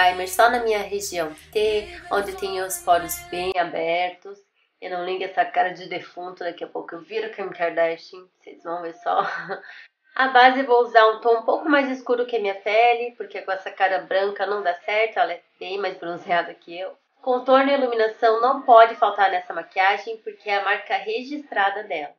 primer só na minha região T, onde tem os poros bem abertos. Eu não ligo essa cara de defunto, daqui a pouco eu viro Kim Kardashian, vocês vão ver só. A base eu vou usar um tom um pouco mais escuro que a minha pele, porque com essa cara branca não dá certo, ela é bem mais bronzeada que eu. Contorno e iluminação não pode faltar nessa maquiagem, porque é a marca registrada dela.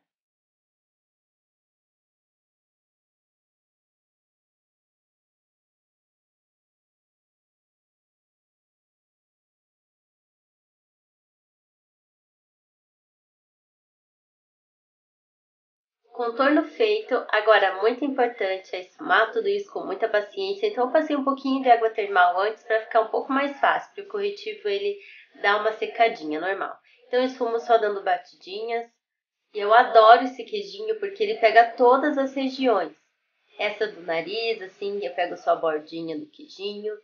Contorno feito, agora muito importante é esfumar tudo isso com muita paciência, então eu passei um pouquinho de água termal antes para ficar um pouco mais fácil, porque o corretivo ele dá uma secadinha normal. Então eu esfumo só dando batidinhas, e eu adoro esse queijinho porque ele pega todas as regiões. Essa do nariz, assim, eu pego só a bordinha do queijinho.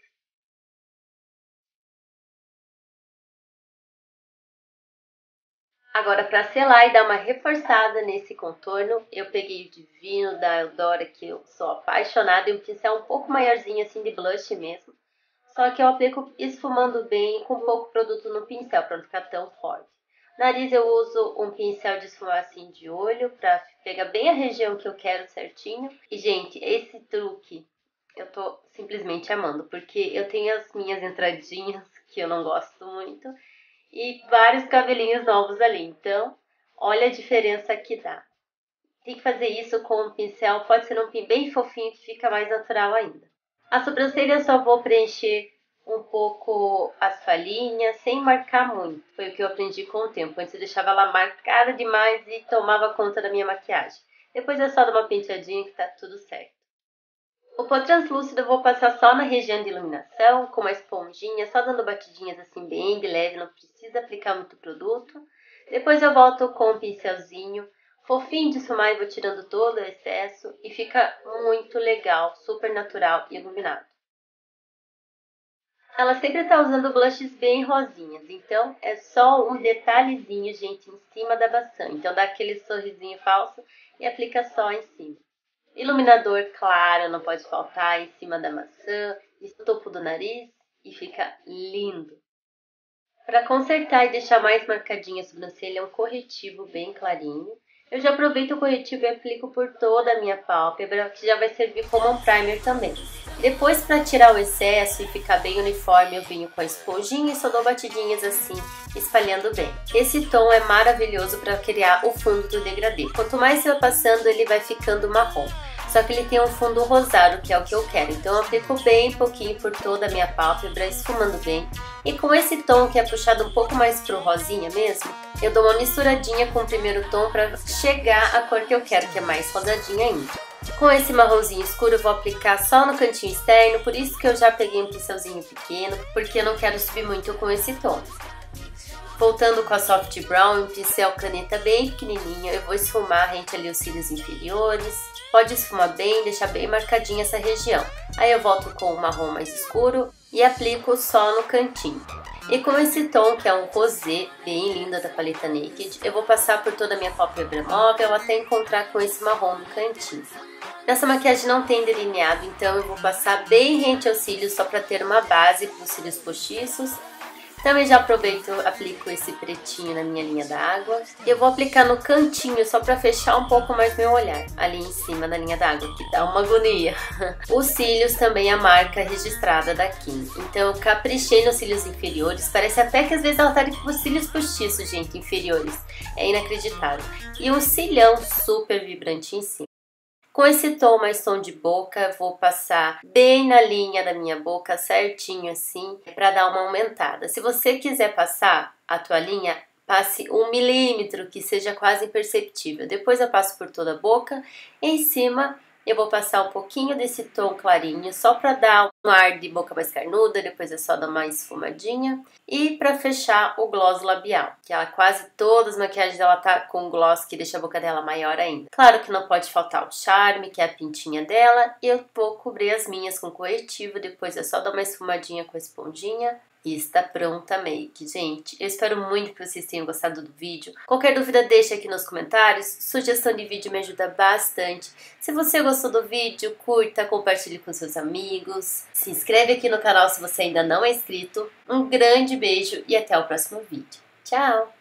Agora, para selar e dar uma reforçada nesse contorno, eu peguei o Divino da Eudora, que eu sou apaixonada, e um pincel um pouco maiorzinho, assim, de blush mesmo. Só que eu aplico esfumando bem, com pouco produto no pincel, para não ficar tão forte. Nariz eu uso um pincel de esfumar assim de olho, para pegar bem a região que eu quero certinho. E, gente, esse truque eu tô simplesmente amando, porque eu tenho as minhas entradinhas, que eu não gosto muito, e vários cabelinhos novos ali. Então, olha a diferença que dá. Tem que fazer isso com um pincel, pode ser um pincel bem fofinho que fica mais natural ainda. A sobrancelha eu só vou preencher um pouco as falhinhas, sem marcar muito. Foi o que eu aprendi com o tempo. Antes eu deixava ela marcada demais e tomava conta da minha maquiagem. Depois é só dar uma penteadinha que tá tudo certo. O pó translúcido eu vou passar só na região de iluminação, com uma esponjinha, só dando batidinhas assim bem de leve, não precisa aplicar muito produto. Depois eu volto com um pincelzinho fofinho de esfumar e vou tirando todo o excesso e fica muito legal, super natural e iluminado. Ela sempre tá usando blushes bem rosinhas, então é só um detalhezinho, gente, em cima da maçã. Então dá aquele sorrisinho falso e aplica só em cima. Iluminador claro, não pode faltar, em cima da maçã, no topo do nariz e fica lindo. Para consertar e deixar mais marcadinha a sobrancelha, é um corretivo bem clarinho. Eu já aproveito o corretivo e aplico por toda a minha pálpebra, que já vai servir como um primer também. Depois, para tirar o excesso e ficar bem uniforme, eu venho com a esponjinha e só dou batidinhas assim, espalhando bem. Esse tom é maravilhoso para criar o fundo do degradê. Quanto mais você vai passando, ele vai ficando marrom. Só que ele tem um fundo rosado, que é o que eu quero. Então eu aplico bem pouquinho por toda a minha pálpebra, esfumando bem. E com esse tom que é puxado um pouco mais pro rosinha mesmo, eu dou uma misturadinha com o primeiro tom para chegar à cor que eu quero, que é mais rosadinha ainda. Com esse marronzinho escuro eu vou aplicar só no cantinho externo, por isso que eu já peguei um pincelzinho pequeno, porque eu não quero subir muito com esse tom. Voltando com a Soft Brown, um pincel caneta bem pequenininho, eu vou esfumar rente ali os cílios inferiores. Pode esfumar bem, deixar bem marcadinha essa região. Aí eu volto com o marrom mais escuro e aplico só no cantinho. E com esse tom, que é um rosé bem lindo da paleta Naked, eu vou passar por toda a minha pálpebra móvel até encontrar com esse marrom no cantinho. Nessa maquiagem não tem delineado, então eu vou passar bem rente aos cílios só para ter uma base para os cílios postiços. Também já aproveito, aplico esse pretinho na minha linha d'água. E eu vou aplicar no cantinho só pra fechar um pouco mais meu olhar, ali em cima da linha d'água, que dá uma agonia. Os cílios também é a marca registrada da Kim. Então eu caprichei nos cílios inferiores, parece até que às vezes ela tá com os cílios postiços, gente, inferiores. É inacreditável. E um cílião super vibrante em cima. Com esse tom mais tom de boca, vou passar bem na linha da minha boca, certinho assim, para dar uma aumentada. Se você quiser passar a toalhinha, passe 1 milímetro, que seja quase imperceptível. Depois eu passo por toda a boca. Em cima eu vou passar um pouquinho desse tom clarinho, só para dar um ar de boca mais carnuda, depois é só dar uma esfumadinha. E para fechar o gloss labial, que ela quase todas as maquiagens dela tá com gloss que deixa a boca dela maior ainda. Claro que não pode faltar o charme, que é a pintinha dela, e eu vou cobrir as minhas com corretivo, depois é só dar uma esfumadinha com a esponjinha. E está pronta a make, gente. Eu espero muito que vocês tenham gostado do vídeo. Qualquer dúvida deixa aqui nos comentários. Sugestão de vídeo me ajuda bastante. Se você gostou do vídeo, curta, compartilhe com seus amigos. Se inscreve aqui no canal se você ainda não é inscrito. Um grande beijo e até o próximo vídeo. Tchau!